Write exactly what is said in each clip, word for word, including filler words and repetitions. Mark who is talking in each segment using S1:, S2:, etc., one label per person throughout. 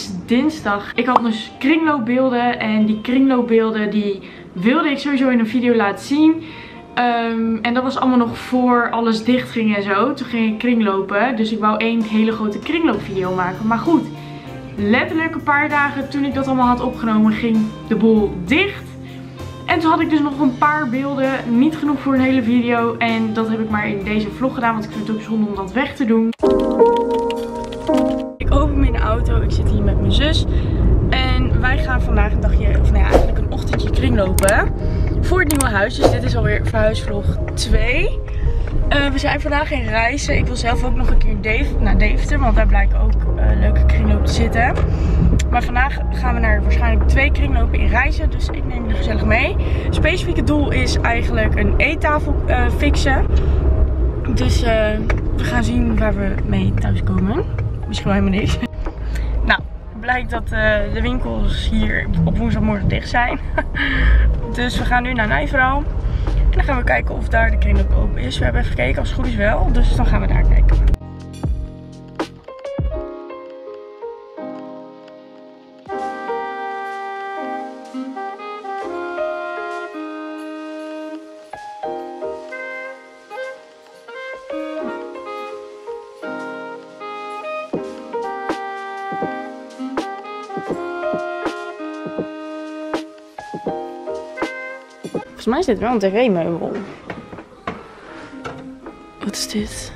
S1: is dinsdag. Ik had dus kringloopbeelden en die kringloopbeelden die wilde ik sowieso in een video laten zien. Um, en dat was allemaal nog voor alles dicht ging en zo. Toen ging ik kringlopen, dus ik wou één hele grote kringloopvideo maken. Maar goed, letterlijk een paar dagen toen ik dat allemaal had opgenomen ging de boel dicht. En toen had ik dus nog een paar beelden, niet genoeg voor een hele video. En dat heb ik maar in deze vlog gedaan, want ik vind het ook zonde om dat weg te doen. Ik open me in de auto, ik zit hier met mijn zus. En wij gaan vandaag een dagje, of nou ja, eigenlijk een ochtendje kringlopen. Voor het nieuwe huis, dus dit is alweer verhuisvlog twee. Uh, we zijn vandaag in Reizen. Ik wil zelf ook nog een keer Dave, naar Deventer, want daar blijken ook uh, leuke kringlopen te zitten. Maar vandaag gaan we naar waarschijnlijk twee kringlopen in Reizen, dus ik neem jullie gezellig mee. Het specifieke doel is eigenlijk een eettafel uh, fixen. Dus uh, we gaan zien waar we mee thuiskomen. Misschien wel helemaal niks. Nou, blijkt dat uh, de winkels hier op woensdagmorgen dicht zijn. Dus we gaan nu naar Nijvrouw. En dan gaan we kijken of daar de kringloop open is. We hebben even gekeken, als het goed is wel. Dus dan gaan we daar kijken. Volgens mij is dit wel een tv-meubel. Wat is dit?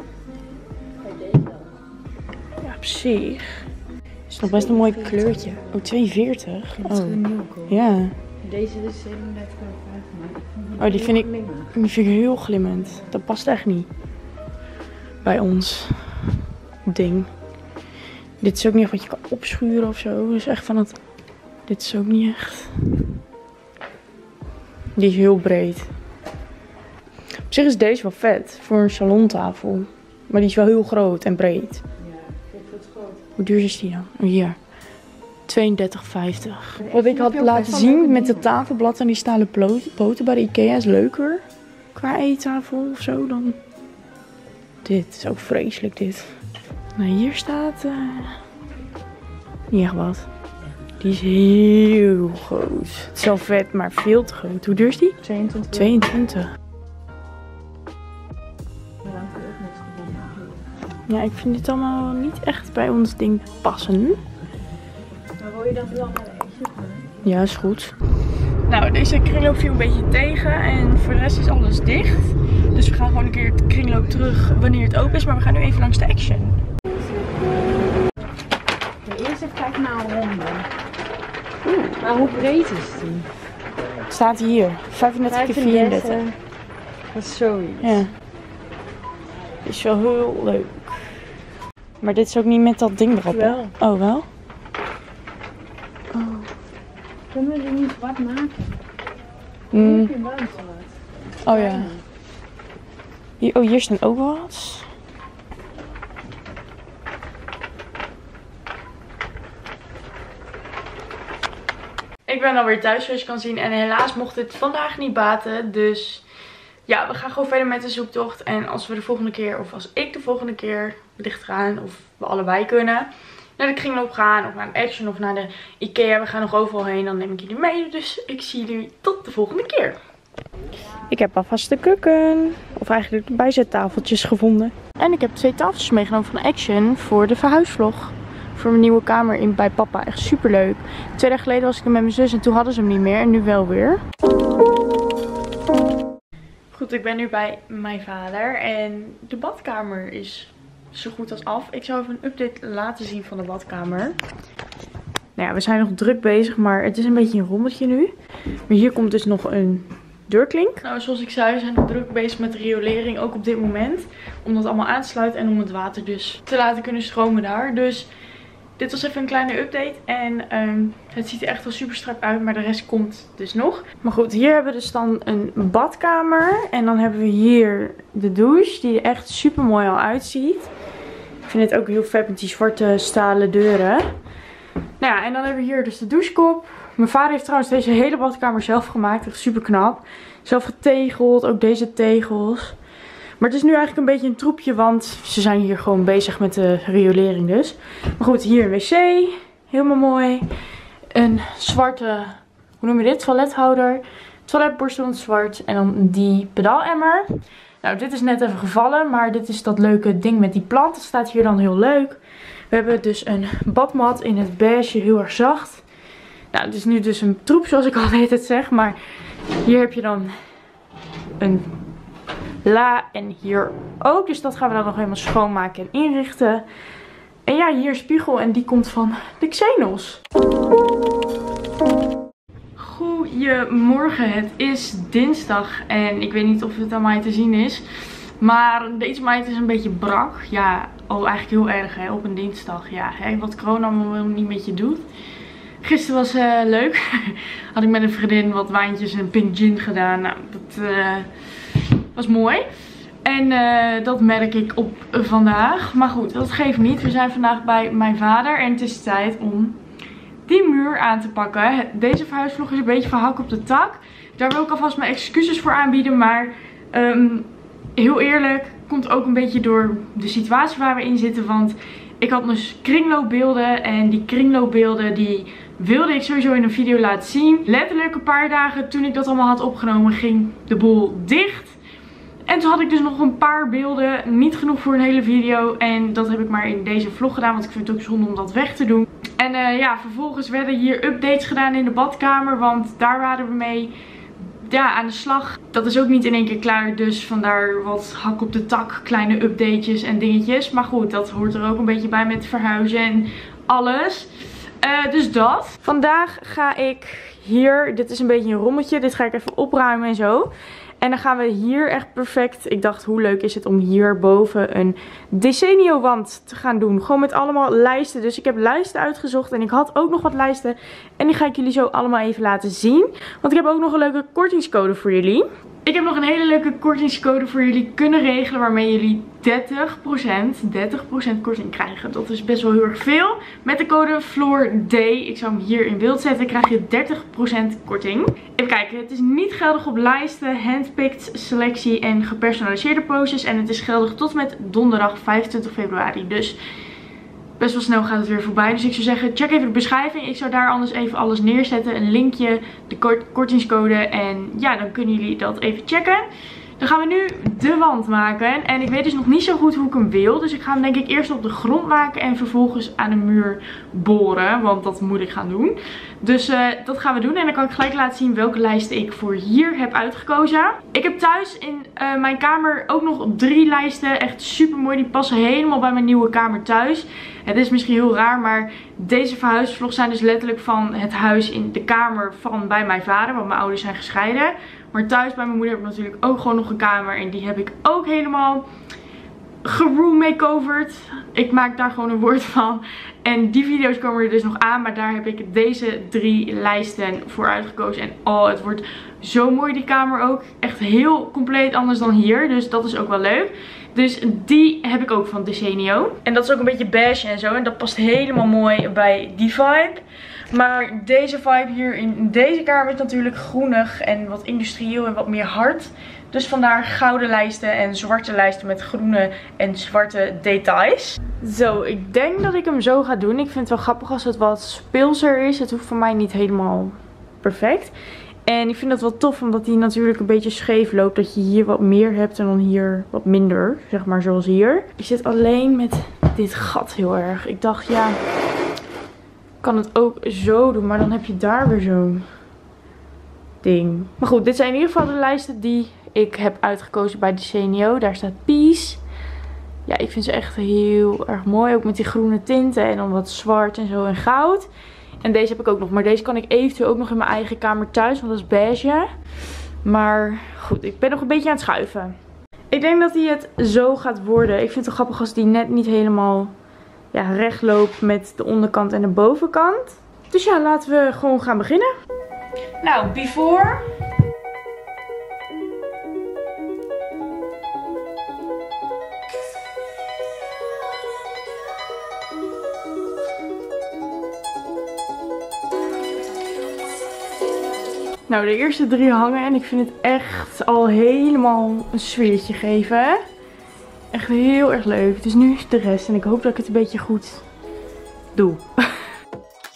S1: Ja, op zich. Is nog best een mooi kleurtje. Oh, tweeënveertig.
S2: Dat is
S1: oh.
S2: een nieuwe koop.
S1: Ja.
S2: Deze is zevenendertig vijftig.
S1: Oh, die vind ik, die vind ik heel glimmend. Dat past echt niet bij ons ding. Dit is ook niet echt wat je kan opschuren of zo. Dus echt van het... Dit is ook niet echt... Die is heel breed. Op zich is deze wel vet voor een salontafel. Maar die is wel heel groot en breed.
S2: Ja, kijk wat groot.
S1: Hoe duur is die dan? Oh, hier. tweeëndertig vijftig. Wat ik had laten zien met het tafelblad en die stalen poten bij de Ikea is leuker. Qua eettafel of zo dan. Dit is ook vreselijk dit. Nou, hier staat... Uh, niet echt wat. Die is heel groot. Het is wel vet, maar veel te groot. Hoe duur is die?
S2: tweeëntwintig.
S1: tweeëntwintig. Ja, ik vind dit allemaal niet echt bij ons ding passen.
S2: Maar wil je dat wel naar de Action?
S1: Ja, is goed. Nou, deze kringloop viel een beetje tegen en voor de rest is alles dicht. Dus we gaan gewoon een keer het kringloop terug wanneer het open is. Maar we gaan nu even langs de Action.
S2: Eerst even kijken naar een ronde. Oeh, maar hoe breed is die?
S1: Het staat hier. vijfendertig keer vierendertig.
S2: Dat is zoiets.
S1: Ja. Is wel heel leuk. Maar dit is ook niet met dat ding erop.
S2: Wel.
S1: Oh, wel?
S2: Oh. Kunnen we die niet zwart maken?
S1: Mm.
S2: Hier wel zwart.
S1: Oh ja. Hier, oh, hier staan ook wat. Ik ben alweer thuis zoals je kan zien en helaas mocht dit vandaag niet baten. Dus ja, we gaan gewoon verder met de zoektocht. En als we de volgende keer, of als ik de volgende keer licht gaan, of we allebei kunnen, naar de kringloop gaan, of naar de Action, of naar de Ikea. We gaan nog overal heen, dan neem ik jullie mee. Dus ik zie jullie tot de volgende keer. Ik heb alvast de kukken, of eigenlijk de bijzettafeltjes gevonden. En ik heb twee tafeltjes meegenomen van Action voor de verhuisvlog. Voor mijn nieuwe kamer in, bij papa. Echt super leuk. Twee dagen geleden was ik er met mijn zus en toen hadden ze hem niet meer. En nu wel weer. Goed, ik ben nu bij mijn vader. En de badkamer is zo goed als af. Ik zal even een update laten zien van de badkamer. Nou ja, we zijn nog druk bezig. Maar het is een beetje een rommeltje nu. Maar hier komt dus nog een deurklink. Nou, zoals ik zei, we zijn nog druk bezig met de riolering. Ook op dit moment. Om dat allemaal aan te sluiten. En om het water dus te laten kunnen stromen daar. Dus... Dit was even een kleine update en um, het ziet er echt wel super strak uit, maar de rest komt dus nog. Maar goed, hier hebben we dus dan een badkamer en dan hebben we hier de douche die er echt super mooi al uitziet. Ik vind het ook heel vet met die zwarte stalen deuren. Nou ja, en dan hebben we hier dus de douchekop. Mijn vader heeft trouwens deze hele badkamer zelf gemaakt, echt super knap. Zelf getegeld, ook deze tegels. Maar het is nu eigenlijk een beetje een troepje, want ze zijn hier gewoon bezig met de riolering dus. Maar goed, hier een wc. Helemaal mooi. Een zwarte, hoe noem je dit? Toilethouder. Toiletborstel in het zwart. En dan die pedaalemmer. Nou, dit is net even gevallen. Maar dit is dat leuke ding met die plant. Dat staat hier dan heel leuk. We hebben dus een badmat in het beige. Heel erg zacht. Nou, het is nu dus een troep zoals ik altijd het zeg. Maar hier heb je dan een la en hier ook. Dus dat gaan we dan nog helemaal schoonmaken en inrichten. En ja, hier een spiegel en die komt van de Xenos. Goedemorgen, het is dinsdag en ik weet niet of het aan mij te zien is. Maar deze meid is een beetje brak. Ja, oh eigenlijk heel erg hè, op een dinsdag. Ja, hè, wat corona allemaal niet met je doet. Gisteren was uh, leuk. Had ik met een vriendin wat wijntjes en pink gin gedaan. Nou, dat uh, was mooi. En uh, dat merk ik op vandaag. Maar goed, dat geeft niet. We zijn vandaag bij mijn vader. En het is tijd om die muur aan te pakken. Deze verhuisvlog is een beetje van hak op de tak. Daar wil ik alvast mijn excuses voor aanbieden. Maar um, heel eerlijk, komt ook een beetje door de situatie waar we in zitten. Want ik had dus kringloopbeelden. En die kringloopbeelden die wilde ik sowieso in een video laten zien. Letterlijk een paar dagen toen ik dat allemaal had opgenomen ging de boel dicht. En toen had ik dus nog een paar beelden. Niet genoeg voor een hele video. En dat heb ik maar in deze vlog gedaan. Want ik vind het ook zonde om dat weg te doen. En uh, ja, vervolgens werden hier updates gedaan in de badkamer. Want daar waren we mee ja, aan de slag. Dat is ook niet in één keer klaar. Dus vandaar wat hak op de tak. Kleine updatejes en dingetjes. Maar goed, dat hoort er ook een beetje bij met verhuizen en alles. Uh, dus dat. Vandaag ga ik hier. Dit is een beetje een rommeltje. Dit ga ik even opruimen en zo. En dan gaan we hier echt perfect. Ik dacht, hoe leuk is het om hierboven een Desenio wand te gaan doen. Gewoon met allemaal lijsten. Dus ik heb lijsten uitgezocht. En ik had ook nog wat lijsten. En die ga ik jullie zo allemaal even laten zien. Want ik heb ook nog een leuke kortingscode voor jullie. Ik heb nog een hele leuke kortingscode voor jullie kunnen regelen. Waarmee jullie dertig procent, dertig procent korting krijgen. Dat is best wel heel erg veel. Met de code FLOORD. Ik zou hem hier in beeld zetten. Krijg je dertig procent korting. Even kijken. Het is niet geldig op lijsten, handpicked, selectie en gepersonaliseerde posters. En het is geldig tot met donderdag vijfentwintig februari. Dus best wel snel gaat het weer voorbij. Dus ik zou zeggen, check even de beschrijving. Ik zou daar anders even alles neerzetten. Een linkje, de kort kortingscode. En ja, dan kunnen jullie dat even checken. Dan gaan we nu de wand maken. En ik weet dus nog niet zo goed hoe ik hem wil. Dus ik ga hem denk ik eerst op de grond maken. En vervolgens aan de muur boren. Want dat moet ik gaan doen. Dus uh, dat gaan we doen. En dan kan ik gelijk laten zien welke lijsten ik voor hier heb uitgekozen. Ik heb thuis in uh, mijn kamer ook nog drie lijsten. Echt super mooi. Die passen helemaal bij mijn nieuwe kamer thuis. Het is misschien heel raar. Maar deze verhuisvlogs zijn dus letterlijk van het huis in de kamer van bij mijn vader. Want mijn ouders zijn gescheiden. Maar thuis bij mijn moeder heb ik natuurlijk ook gewoon nog een kamer. En die heb ik ook helemaal geroommakeoverd. Ik maak daar gewoon een woord van. En die video's komen er dus nog aan. Maar daar heb ik deze drie lijsten voor uitgekozen. En oh, het wordt zo mooi die kamer ook. Echt heel compleet anders dan hier. Dus dat is ook wel leuk. Dus die heb ik ook van Desenio. En dat is ook een beetje beige en zo. En dat past helemaal mooi bij die vibe. Maar deze vibe hier in deze kamer is natuurlijk groenig en wat industrieel en wat meer hard. Dus vandaar gouden lijsten en zwarte lijsten met groene en zwarte details. Zo, ik denk dat ik hem zo ga doen. Ik vind het wel grappig als het wat speelser is. Het hoeft voor mij niet helemaal perfect. En ik vind dat wel tof omdat hij natuurlijk een beetje scheef loopt. Dat je hier wat meer hebt en dan hier wat minder. Zeg maar zoals hier. Ik zit alleen met dit gat heel erg. Ik dacht ja, ik kan het ook zo doen. Maar dan heb je daar weer zo'n ding. Maar goed, dit zijn in ieder geval de lijsten die ik heb uitgekozen bij Desenio. Daar staat Peace. Ja, ik vind ze echt heel erg mooi. Ook met die groene tinten en dan wat zwart en zo en goud. En deze heb ik ook nog. Maar deze kan ik eventueel ook nog in mijn eigen kamer thuis. Want dat is beige. Maar goed, ik ben nog een beetje aan het schuiven. Ik denk dat hij het zo gaat worden. Ik vind het wel grappig als die net niet helemaal ja, recht loopt met de onderkant en de bovenkant. Dus ja, laten we gewoon gaan beginnen. Nou, before. Nou, de eerste drie hangen en ik vind het echt al helemaal een sfeertje geven. Echt heel erg leuk. Dus nu de rest en ik hoop dat ik het een beetje goed doe.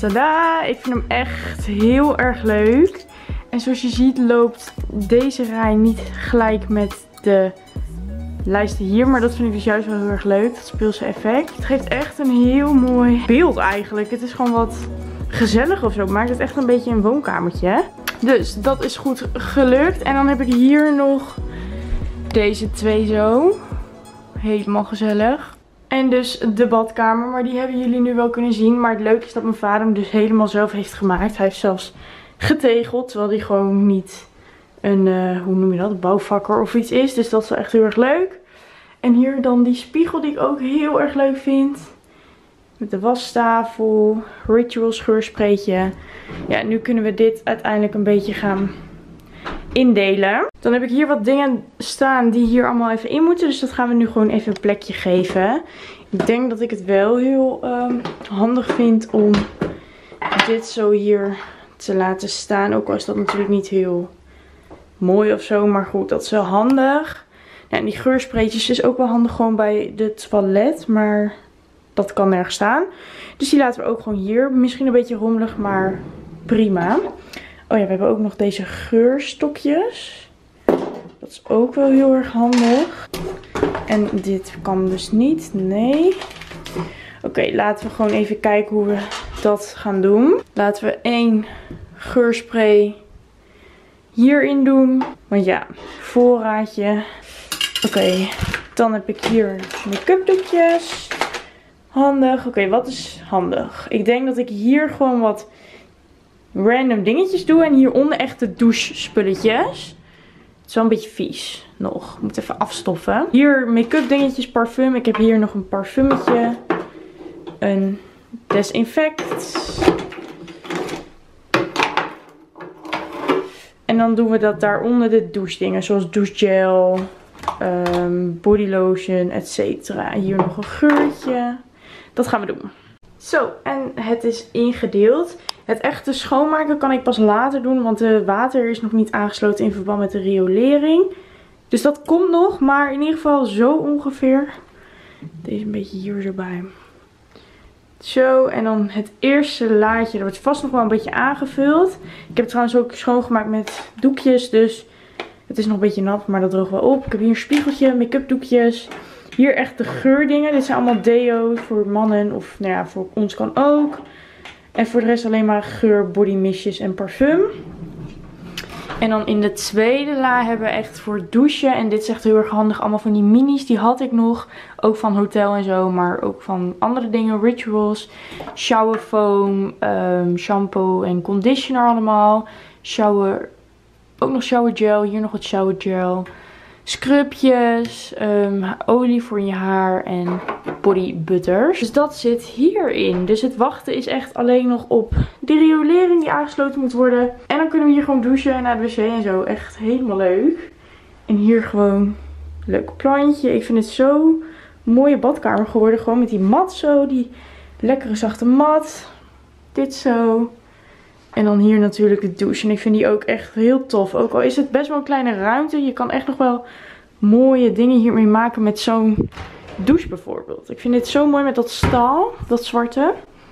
S1: Tadaa! Ik vind hem echt heel erg leuk. En zoals je ziet loopt deze rij niet gelijk met de lijsten hier. Maar dat vind ik dus juist wel heel erg leuk. Dat speelse effect. Het geeft echt een heel mooi beeld eigenlijk. Het is gewoon wat gezellig of zo. Het maakt het echt een beetje een woonkamertje. Hè? Dus dat is goed gelukt. En dan heb ik hier nog deze twee zo. Helemaal gezellig. En dus de badkamer. Maar die hebben jullie nu wel kunnen zien. Maar het leuke is dat mijn vader hem dus helemaal zelf heeft gemaakt. Hij heeft zelfs getegeld. Terwijl hij gewoon niet een, uh, hoe noem je dat, een bouwvakker of iets is. Dus dat is wel echt heel erg leuk. En hier dan die spiegel die ik ook heel erg leuk vind. Met de wastafel, ritual scheurspreetje. Ja, nu kunnen we dit uiteindelijk een beetje gaan indelen. Dan heb ik hier wat dingen staan die hier allemaal even in moeten. Dus dat gaan we nu gewoon even een plekje geven. Ik denk dat ik het wel heel um, handig vind om dit zo hier te laten staan. Ook al is dat natuurlijk niet heel mooi of zo. Maar goed, dat is wel handig. Ja, en die geurspreetjes is ook wel handig gewoon bij de toilet. Maar dat kan nergens staan. Dus die laten we ook gewoon hier. Misschien een beetje rommelig, maar prima. Oh ja, we hebben ook nog deze geurstokjes. Dat is ook wel heel erg handig. En dit kan dus niet. Nee. Oké, okay, laten we gewoon even kijken hoe we dat gaan doen. Laten we één geurspray hierin doen. Want ja, voorraadje. Oké, okay, dan heb ik hier make-up doekjes. Handig. Oké, okay, wat is handig? Ik denk dat ik hier gewoon wat random dingetjes doe. En hieronder echt de douchespulletjes. Het is wel een beetje vies nog. Ik moet even afstoffen. Hier make-up dingetjes, parfum. Ik heb hier nog een parfummetje. Een desinfect. En dan doen we dat daaronder de douche dingen. Zoals douchegel, um, body lotion, et cetera. Hier nog een geurtje. Dat gaan we doen. Zo, en het is ingedeeld. Het echte schoonmaken kan ik pas later doen, want het water is nog niet aangesloten in verband met de riolering. Dus dat komt nog, maar in ieder geval zo ongeveer. Deze een beetje hier zo bij. Zo, en dan het eerste laadje. Dat wordt vast nog wel een beetje aangevuld. Ik heb het trouwens ook schoongemaakt met doekjes, dus het is nog een beetje nat, maar dat droogt wel op. Ik heb hier een spiegeltje, make-up doekjes. Hier echt de geurdingen. Dit zijn allemaal deo's voor mannen of nou ja, voor ons kan ook. En voor de rest alleen maar geur, body mistjes en parfum. En dan in de tweede la hebben we echt voor douchen. En dit is echt heel erg handig. Allemaal van die minis. Die had ik nog. Ook van hotel en zo. Maar ook van andere dingen. Rituals. Shower foam. Um, shampoo en conditioner allemaal. Shower. Ook nog shower gel. Hier nog wat shower gel. Scrubjes, um, olie voor je haar en body butters. Dus dat zit hierin. Dus het wachten is echt alleen nog op de riolering die aangesloten moet worden. En dan kunnen we hier gewoon douchen en naar de wc en zo. Echt helemaal leuk. En hier gewoon leuk plantje. Ik vind het zo mooie badkamer geworden. Gewoon met die mat zo. Die lekkere zachte mat. Dit zo. En dan hier natuurlijk de douche. En ik vind die ook echt heel tof. Ook al is het best wel een kleine ruimte. Je kan echt nog wel mooie dingen hiermee maken met zo'n douche bijvoorbeeld. Ik vind dit zo mooi met dat staal. Dat zwarte.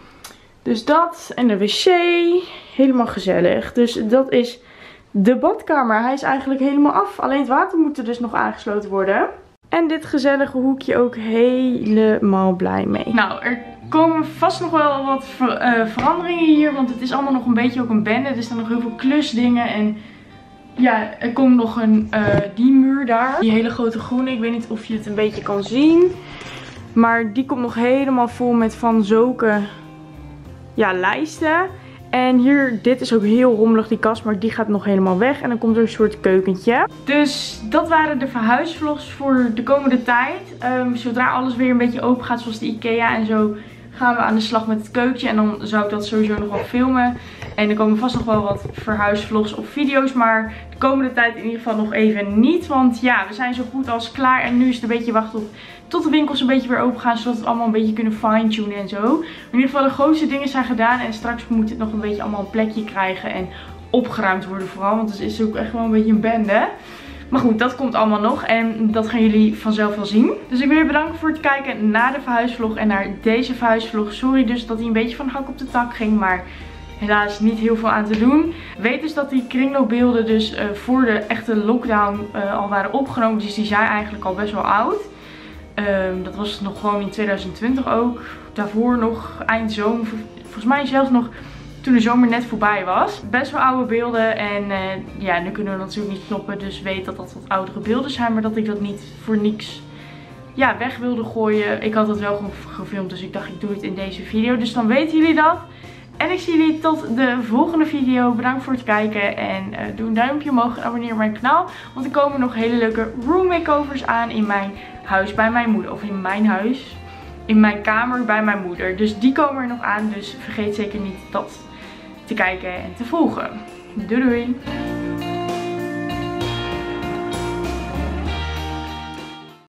S1: Dus dat. En de wc. Helemaal gezellig. Dus dat is de badkamer. Hij is eigenlijk helemaal af. Alleen het water moet er dus nog aangesloten worden. En dit gezellige hoekje ook helemaal blij mee. Nou, er komen vast nog wel wat ver, uh, veranderingen hier. Want het is allemaal nog een beetje ook een bende. Er staan nog heel veel klusdingen. En ja, er komt nog een, uh, die muur daar. Die hele grote groene. Ik weet niet of je het een beetje kan zien. Maar die komt nog helemaal vol met van zulke ja, lijsten. En hier, dit is ook heel rommelig die kast, maar die gaat nog helemaal weg. En dan komt er een soort keukentje. Dus dat waren de verhuisvlogs voor de komende tijd. Um, zodra alles weer een beetje open gaat, zoals de IKEA en zo, gaan we aan de slag met het keukentje. En dan zou ik dat sowieso nog wel filmen. En er komen vast nog wel wat verhuisvlogs of video's. Maar de komende tijd in ieder geval nog even niet. Want ja, we zijn zo goed als klaar. En nu is het een beetje wachten op tot de winkels een beetje weer open gaan. Zodat we het allemaal een beetje kunnen fine-tunen en zo. Maar in ieder geval de grootste dingen zijn gedaan. En straks moet het nog een beetje allemaal een plekje krijgen. En opgeruimd worden vooral. Want het is ook echt wel een beetje een bende. Maar goed, dat komt allemaal nog en dat gaan jullie vanzelf wel zien. Dus ik wil je bedanken voor het kijken naar de verhuisvlog en naar deze verhuisvlog. Sorry dus dat hij een beetje van hak op de tak ging, maar helaas niet heel veel aan te doen. Weet dus dat die kringloopbeelden dus uh, voor de echte lockdown uh, al waren opgenomen. Dus die zijn eigenlijk al best wel oud. Um, dat was nog gewoon in tweeduizend twintig ook. Daarvoor nog eind zomer. Volgens mij zelfs nog toen de zomer net voorbij was. Best wel oude beelden. En uh, ja, nu kunnen we natuurlijk niet knoppen. Dus weet dat dat wat oudere beelden zijn. Maar dat ik dat niet voor niks ja, weg wilde gooien. Ik had het wel gewoon gefilmd. Dus ik dacht ik doe het in deze video. Dus dan weten jullie dat. En ik zie jullie tot de volgende video. Bedankt voor het kijken. En uh, doe een duimpje omhoog en abonneer op mijn kanaal. Want er komen nog hele leuke room makeovers aan in mijn huis bij mijn moeder. Of in mijn huis. In mijn kamer bij mijn moeder. Dus die komen er nog aan. Dus vergeet zeker niet dat te kijken en te volgen. Doei doei!